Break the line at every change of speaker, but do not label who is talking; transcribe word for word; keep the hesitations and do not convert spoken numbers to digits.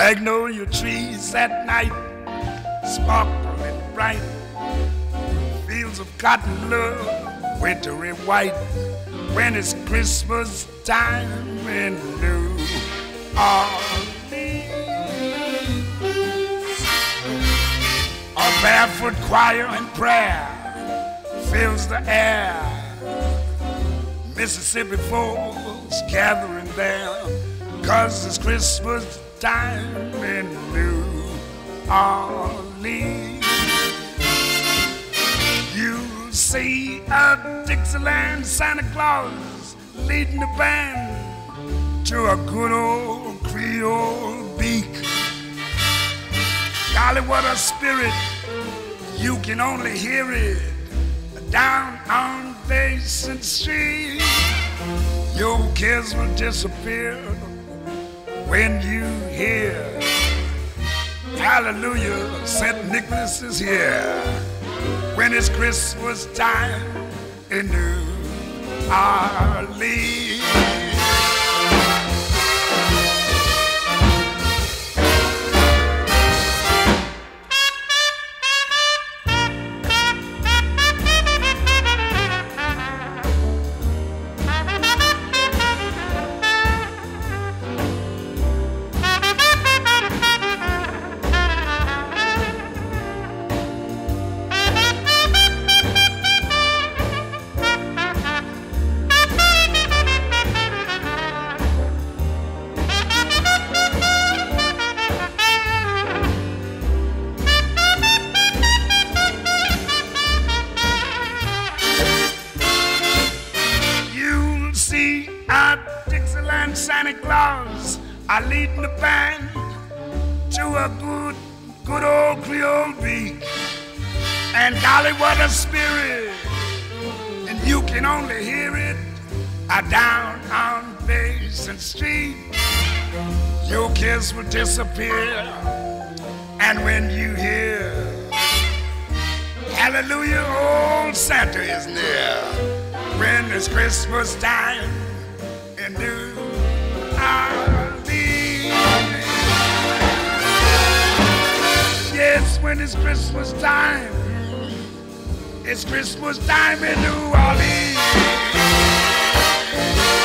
Magnolia trees at night, sparkling bright. Fields of cotton love, wintry white. When it's Christmas time in New Orleans, a barefoot choir and prayer fills the air. Mississippi folks gathering there, 'cause it's Christmas time in New Orleans. You see a Dixieland Santa Claus leading the band to a good old Creole beak. Golly, what a spirit, you can only hear it down on Basin Street. Your cares will disappear when you hear, hallelujah, Saint Nicholas is here. When it's Christmas time in New Orleans. Santa Claus are leading the band to a good, good old Creole beat. And golly, what a spirit, and you can only hear it uh, down on Basin Street. Your kiss will disappear, and when you hear, hallelujah, old Santa is near. When it's Christmas time in New Orleans. Yes, when it's Christmas time, it's Christmas time in New Orleans.